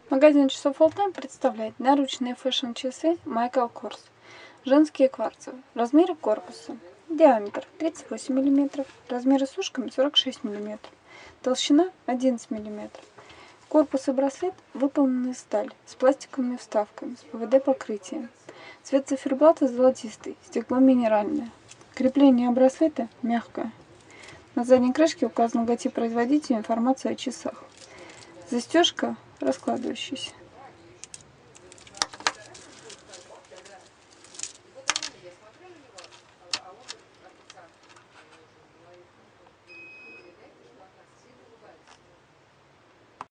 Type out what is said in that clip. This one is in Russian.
Магазин часов All Time представляет наручные фэшн-часы Michael Kors. Женские кварцевые. Размеры корпуса. Диаметр 38 мм. Размеры с ушками 46 мм. Толщина 11 мм. Корпус и браслет выполнены из стали с пластиковыми вставками, с ПВД-покрытием. Цвет циферблата золотистый, стекло минеральное. Крепление браслета мягкое. На задней крышке указан логотип производителя и информация о часах. Застежка раскладывающаяся.